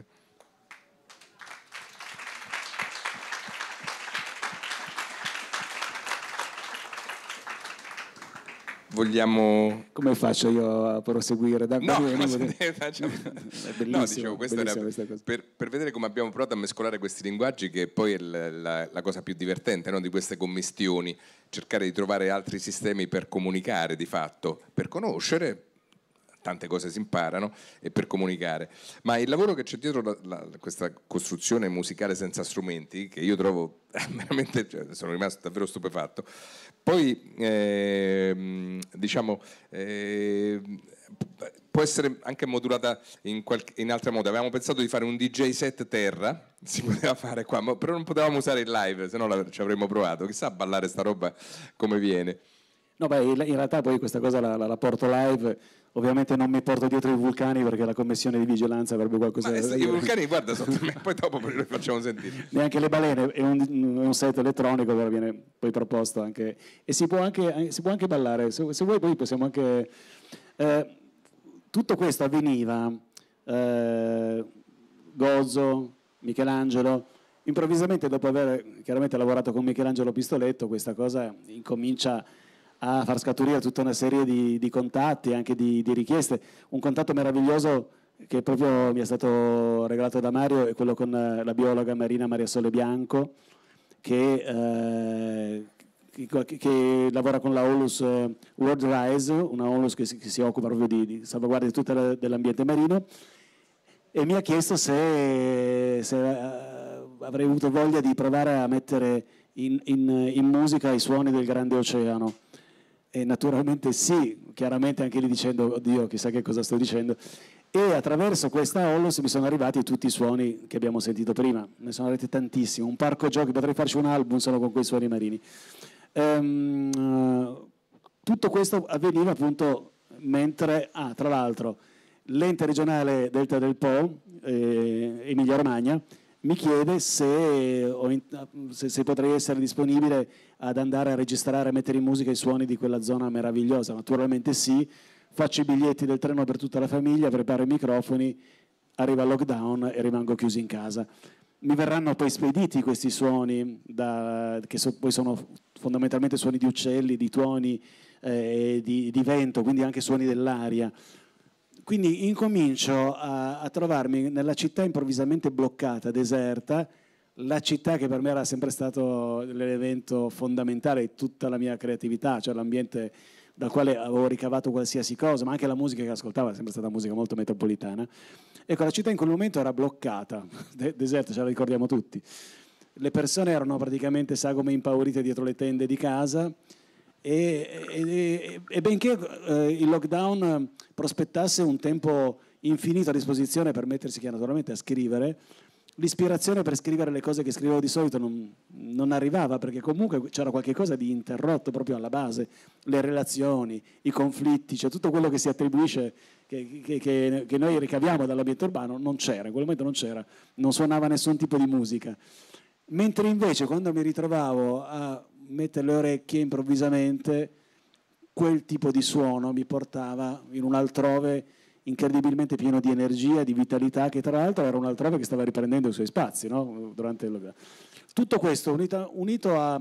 Vogliamo... Come faccio io a proseguire? Da no, no, facciamo... no, dicevo, questo era per, per vedere come abbiamo provato a mescolare questi linguaggi, che poi è la, la, la cosa più divertente, no? Di queste commistioni, cercare di trovare altri sistemi per comunicare di fatto, per conoscere, tante cose si imparano, e per comunicare. Ma il lavoro che c'è dietro la, la, questa costruzione musicale senza strumenti, che io trovo veramente, cioè, sono rimasto davvero stupefatto. Poi, eh, diciamo, eh, può essere anche modulata in, qualche, in altre modi. Avevamo pensato di fare un D J set terra, si poteva fare qua, ma, però non potevamo usare il live, se no ci avremmo provato. Chissà a ballare sta roba come viene. No, beh, in realtà poi questa cosa la, la, la porto live. Ovviamente non mi porto dietro i vulcani perché la commissione di vigilanza avrebbe qualcosa ma da dire. I vulcani, guarda, sotto me, poi dopo li facciamo sentire. Neanche le balene, è un, è un set elettronico, però viene poi proposto anche. E si può anche, si può anche ballare, se, se vuoi poi possiamo anche... Eh, tutto questo avveniva, eh, Gozzo, Michelangelo, improvvisamente dopo aver chiaramente lavorato con Michelangelo Pistoletto, questa cosa incomincia a far scaturire tutta una serie di, di contatti, anche di, di richieste. Un contatto meraviglioso che proprio mi è stato regalato da Mario è quello con la biologa Marina Maria Sole Bianco, che, eh, che, che lavora con la Onlus World Rise, una Onlus che si, che si occupa proprio di, di salvaguardia di tutto l'ambiente marino, e mi ha chiesto se, se uh, avrei avuto voglia di provare a mettere in, in, in musica i suoni del grande oceano. E naturalmente sì, chiaramente anche lì dicendo, oddio, chissà che cosa sto dicendo. E attraverso questa Hollos mi sono arrivati tutti i suoni che abbiamo sentito prima, ne sono arrivati tantissimi, un parco giochi, potrei farci un album solo con quei suoni marini. Ehm, tutto questo avveniva appunto mentre, ah, tra l'altro, l'ente regionale Delta del Po, eh, Emilia Romagna, mi chiede se, ho in, se, se potrei essere disponibile ad andare a registrare, a mettere in musica i suoni di quella zona meravigliosa. Naturalmente sì. Faccio i biglietti del treno per tutta la famiglia, preparo i microfoni, arriva il lockdown e rimango chiuso in casa. Mi verranno poi spediti questi suoni, da, che so, poi sono fondamentalmente suoni di uccelli, di tuoni, eh, di, di vento, quindi anche suoni dell'aria. Quindi incomincio a, a trovarmi nella città improvvisamente bloccata, deserta, la città che per me era sempre stato l'elemento fondamentale di tutta la mia creatività, cioè l'ambiente dal quale avevo ricavato qualsiasi cosa, ma anche la musica che ascoltavo è sempre stata musica molto metropolitana. Ecco, la città in quel momento era bloccata, deserta, ce la ricordiamo tutti. Le persone erano praticamente sagome impaurite dietro le tende di casa e, e, e benché eh, il lockdown prospettasse un tempo infinito a disposizione per mettersi naturalmente a scrivere, l'ispirazione per scrivere le cose che scrivevo di solito non, non arrivava, perché comunque c'era qualche cosa di interrotto proprio alla base, le relazioni, i conflitti, cioè tutto quello che si attribuisce, che, che, che, che noi ricaviamo dall'ambiente urbano, non c'era, in quel momento non c'era, non suonava nessun tipo di musica. Mentre invece quando mi ritrovavo a mettere le orecchie improvvisamente, quel tipo di suono mi portava in un altrove incredibilmente pieno di energia, di vitalità, che tra l'altro era un altrove che stava riprendendo i suoi spazi, no? Durante il... Tutto questo unito, unito, a,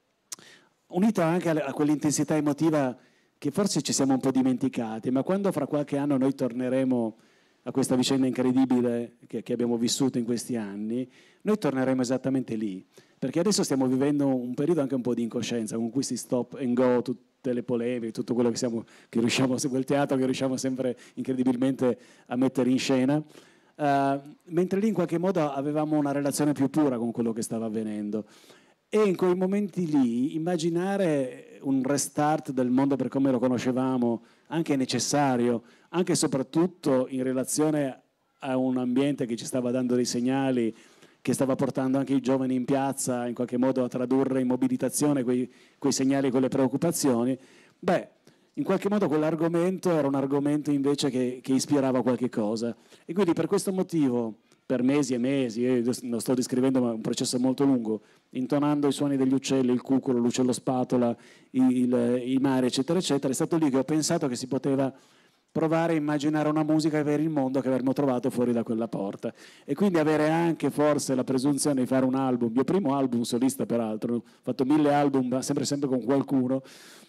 unito anche a, a quell'intensità emotiva che forse ci siamo un po' dimenticati, ma quando fra qualche anno noi torneremo a questa vicenda incredibile che, che abbiamo vissuto in questi anni, noi torneremo esattamente lì, perché adesso stiamo vivendo un periodo anche un po' di incoscienza, con questi stop and go, tutte le polemiche, tutto quello che, siamo, che riusciamo, quel teatro che riusciamo sempre incredibilmente a mettere in scena, uh, mentre lì in qualche modo avevamo una relazione più pura con quello che stava avvenendo. E in quei momenti lì immaginare un restart del mondo per come lo conoscevamo, anche necessario, anche e soprattutto in relazione a un ambiente che ci stava dando dei segnali, che stava portando anche i giovani in piazza in qualche modo a tradurre in mobilitazione quei, quei segnali, quelle preoccupazioni, beh, in qualche modo quell'argomento era un argomento invece che, che ispirava qualche cosa. E quindi per questo motivo, per mesi e mesi, io lo sto descrivendo ma è un processo molto lungo, intonando i suoni degli uccelli, il cuculo, l'uccello spatola, il, il, i mari, eccetera, eccetera, è stato lì che ho pensato che si poteva provare a immaginare una musica per il mondo che avremmo trovato fuori da quella porta e quindi avere anche forse la presunzione di fare un album, il mio primo album solista peraltro, ho fatto mille album sempre sempre con qualcuno,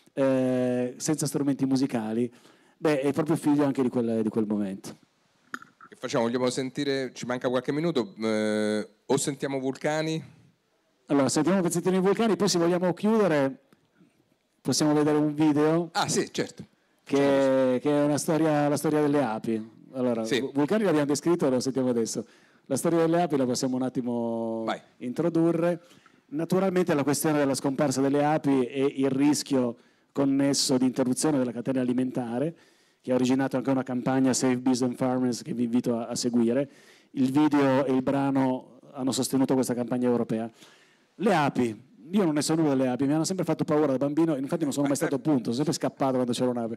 eh, senza strumenti musicali, beh è proprio figlio anche di quel, di quel momento. Che facciamo? Vogliamo sentire, ci manca qualche minuto, eh, o sentiamo Vulcani? Allora sentiamo un pezzettino di Vulcani, poi se vogliamo chiudere possiamo vedere un video. Ah sì, certo. Che, che è una storia, la storia delle api. Allora, sì. Vulcani l'abbiamo descritto e lo sentiamo adesso. La storia delle api la possiamo un attimo Vai. introdurre. Naturalmente la questione della scomparsa delle api e il rischio connesso di interruzione della catena alimentare, che ha originato anche una campagna Save Bees and Farmers che vi invito a, a seguire. Il video e il brano hanno sostenuto questa campagna europea. Le api. Io non ne so nulla delle api, mi hanno sempre fatto paura da bambino, infatti non sono mai stato a punto, sono sempre scappato quando c'era un'ape.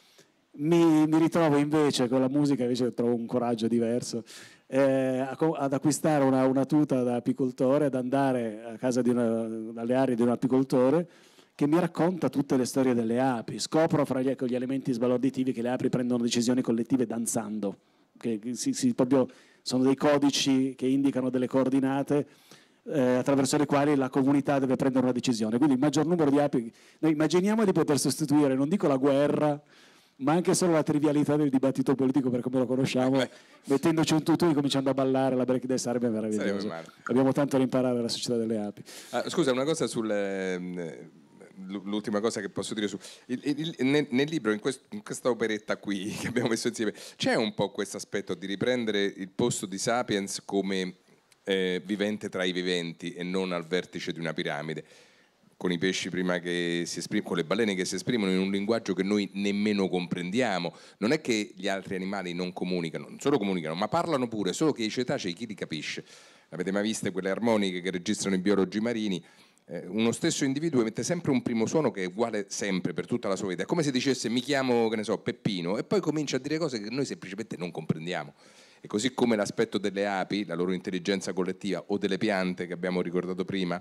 Mi, mi ritrovo invece con la musica, invece trovo un coraggio diverso, eh, ad acquistare una, una tuta da apicoltore, ad andare a casa di una, alle aree di un apicoltore che mi racconta tutte le storie delle api. Scopro fra gli, gli elementi sbalorditivi che le api prendono decisioni collettive danzando, che si, si, proprio sono dei codici che indicano delle coordinate Eh, attraverso le quali la comunità deve prendere una decisione. Quindi il maggior numero di api, noi immaginiamo di poter sostituire, non dico la guerra, ma anche solo la trivialità del dibattito politico per come lo conosciamo, mettendoci un tutù e cominciando a ballare la break dance sarebbe meraviglioso. Abbiamo tanto da imparare dalla società delle api. Ah, scusa, una cosa sul... Eh, l'ultima cosa che posso dire su il, il, nel, nel libro, in, quest, in questa operetta qui che abbiamo messo insieme, c'è un po' questo aspetto di riprendere il posto di Sapiens come eh, vivente tra i viventi e non al vertice di una piramide, con i pesci prima che si esprimono, con le balene che si esprimono in un linguaggio che noi nemmeno comprendiamo. Non è che gli altri animali non comunicano, non solo comunicano, ma parlano pure, solo che i cetacei chi li capisce? Avete mai viste quelle armoniche che registrano i biologi marini? Eh, uno stesso individuo emette sempre un primo suono che è uguale sempre per tutta la sua vita. È come se dicesse mi chiamo, che ne so, Peppino, e poi comincia a dire cose che noi semplicemente non comprendiamo. E così come l'aspetto delle api, la loro intelligenza collettiva, o delle piante che abbiamo ricordato prima,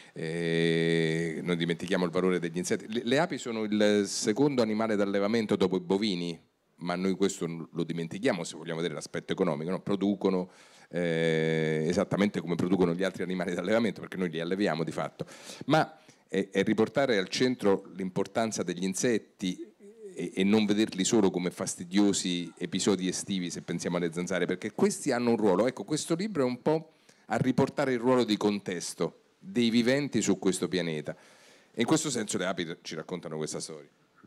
eh, non dimentichiamo il valore degli insetti. Le, le api sono il secondo animale d'allevamento dopo i bovini, ma noi questo lo dimentichiamo se vogliamo vedere l'aspetto economico, no? Producono eh, esattamente come producono gli altri animali d'allevamento, perché noi li alleviamo di fatto. Ma è, è riportare al centro l'importanza degli insetti e non vederli solo come fastidiosi episodi estivi, se pensiamo alle zanzare, perché questi hanno un ruolo. Ecco, questo libro è un po' a riportare il ruolo di contesto dei viventi su questo pianeta, e in questo senso le api ci raccontano questa storia.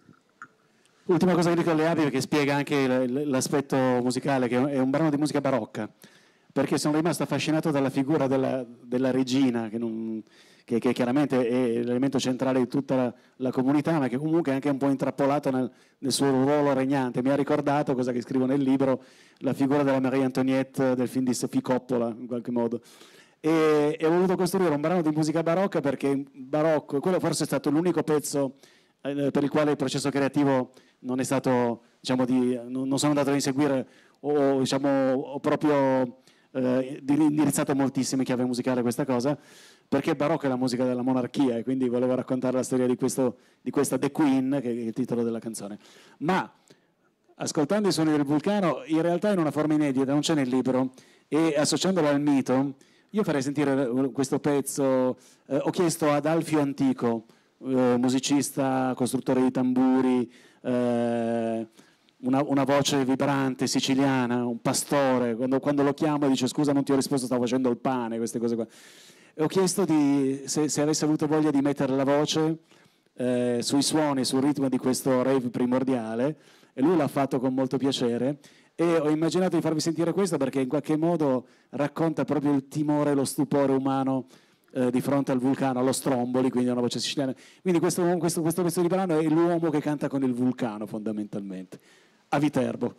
Ultima cosa che dico alle api, perché spiega anche l'aspetto musicale, che è un brano di musica barocca, perché sono rimasto affascinato dalla figura della, della regina, che non... Che, che chiaramente è l'elemento centrale di tutta la, la comunità, ma che comunque è anche un po' intrappolato nel, nel suo ruolo regnante. Mi ha ricordato, cosa che scrivo nel libro, la figura della Marie Antoinette del film di Sofia Coppola, in qualche modo. E, e ho voluto costruire un brano di musica barocca perché barocco, quello forse è stato l'unico pezzo eh, per il quale il processo creativo non è stato, diciamo, di, non, non sono andato a inseguire o, diciamo, ho proprio eh, indirizzato moltissimo in chiave musicale questa cosa, perché barocco è la musica della monarchia e quindi volevo raccontare la storia di, questo, di questa The Queen, che è il titolo della canzone. Ma ascoltando i suoni del vulcano, in realtà in una forma inedita, non c'è nel libro, e associandolo al mito, io farei sentire questo pezzo. Eh, ho chiesto ad Alfio Antico, eh, musicista, costruttore di tamburi, eh, una, una voce vibrante siciliana, un pastore, quando, quando lo chiamo dice scusa non ti ho risposto, stavo facendo il pane, queste cose qua. E ho chiesto di, se, se avesse avuto voglia di mettere la voce eh, sui suoni, sul ritmo di questo rave primordiale, e lui l'ha fatto con molto piacere, e ho immaginato di farvi sentire questo perché in qualche modo racconta proprio il timore e lo stupore umano eh, di fronte al vulcano, allo Stromboli, quindi è una voce siciliana. Quindi questo, questo, questo pezzo di brano è l'uomo che canta con il vulcano fondamentalmente, a Viterbo.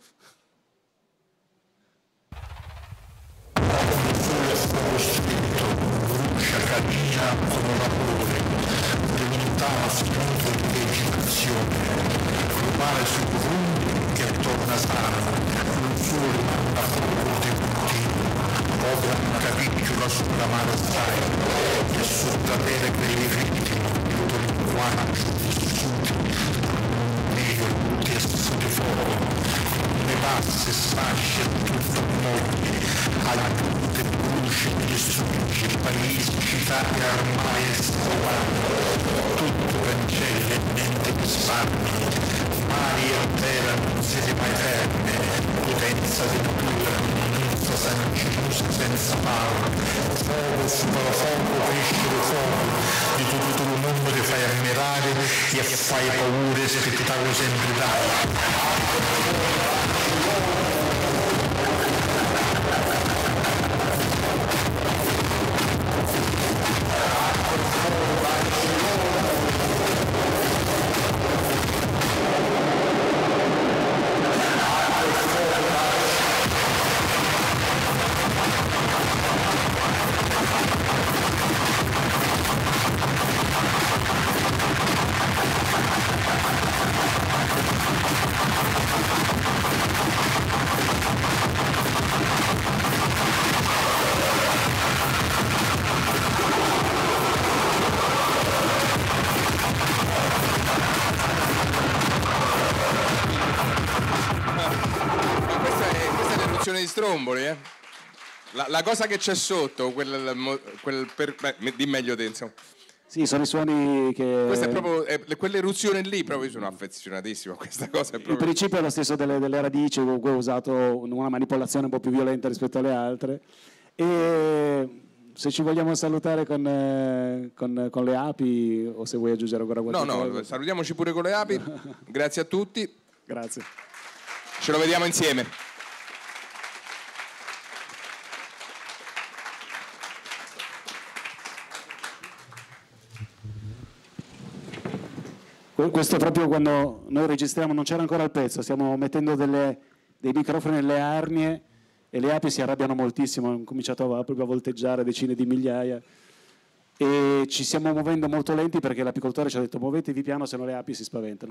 Cammina con orrore, lontano spunto di vegetazione, rubare sul rumbo che torna sano, non solo manda fuoco di continuo, opera un capicciolo sull'amaro stai, e sottavere quei ritmi, tutto linguaggio vissuti, un meglio testo di fuoco, le basse sfasce tutto mogli, alla tutte bruci e distruggi il paese, città e armai e scuola, tutto cancella e mente risparmi, mari e terra non siete mai ferme, potenza di natura, non sanciusa senza paura, fuoco supera fuoco, crescere fuoco, di tutto il mondo ti fai ammirare e fai paure e spettacolo sempre dai. Di Stromboli, eh? la, la cosa che c'è sotto, quel, quel per, beh, di meglio te, insomma. Sì, sono i suoni che... Questa è proprio, è, quell'eruzione lì, proprio io sono affezionatissimo a questa cosa. È proprio... Il principio è lo stesso delle, delle radici, comunque ho usato una manipolazione un po' più violenta rispetto alle altre. E se ci vogliamo salutare con, eh, con, con le api o se vuoi aggiungere ancora qualcosa. No, no, salutiamoci pure con le api. Grazie a tutti. Grazie. Ce lo vediamo insieme. Questo proprio quando noi registriamo, non c'era ancora il pezzo, stiamo mettendo delle, dei microfoni nelle arnie e le api si arrabbiano moltissimo, hanno cominciato a, proprio a volteggiare decine di migliaia e ci stiamo muovendo molto lenti perché l'apicoltore ci ha detto muovetevi piano se no le api si spaventano.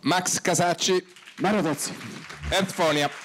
Max Casacci, Mario Tozzi, Earthfonia.